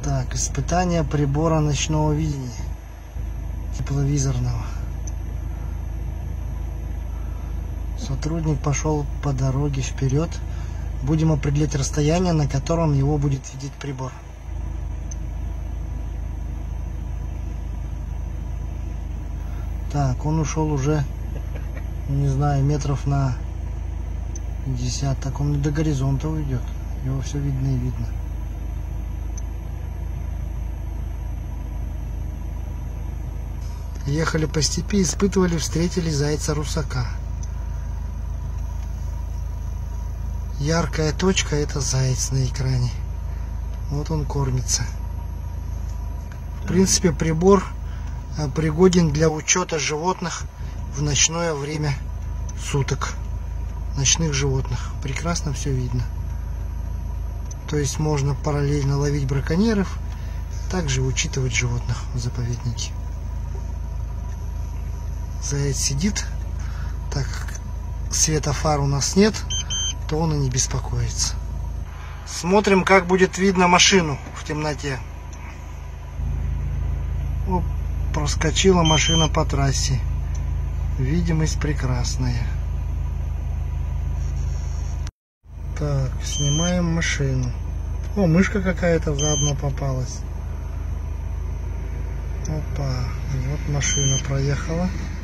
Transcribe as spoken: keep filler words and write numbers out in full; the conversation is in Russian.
Так, испытание прибора ночного видения тепловизорного. Сотрудник пошел по дороге вперед. Будем определять расстояние, на котором его будет видеть прибор. Так, он ушел уже, не знаю, метров на пятьдесят. Так он до горизонта уйдет. Его все видно и видно. Ехали по степи, испытывали, встретили зайца-русака. Яркая точка — это заяц на экране. Вот он кормится. В принципе, прибор пригоден для учета животных в ночное время суток. Ночных животных. Прекрасно все видно. То есть можно параллельно ловить браконьеров, также учитывать животных в заповеднике. Заяц сидит, так как света фар у нас нет, то он и не беспокоится. Смотрим, как будет видно машину в темноте. Оп, проскочила машина по трассе. Видимость прекрасная. Так, снимаем машину. О, мышка какая-то заодно попалась. Опа, вот машина проехала.